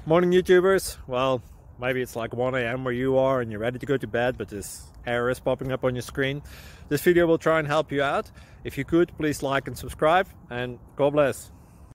Morning YouTubers. Well, maybe it's like 1 a.m. where you are and you're ready to go to bed, but this error is popping up on your screen. This video will try and help you out. If you could, please like and subscribe, and God bless.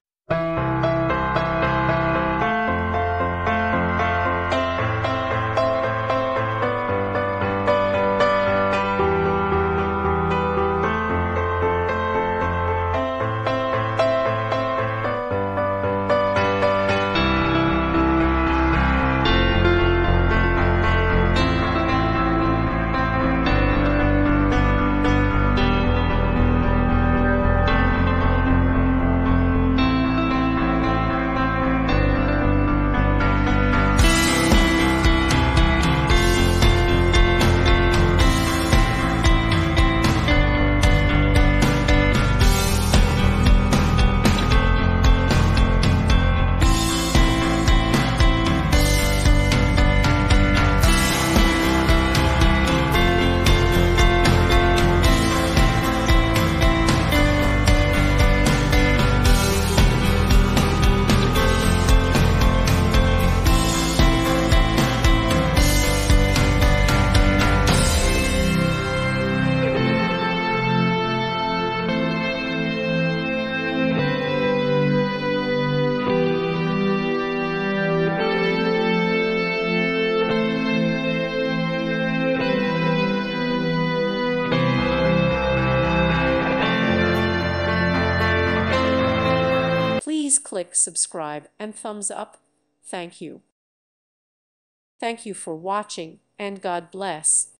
Please click subscribe and thumbs up. Thank you. Thank you for watching, and God bless.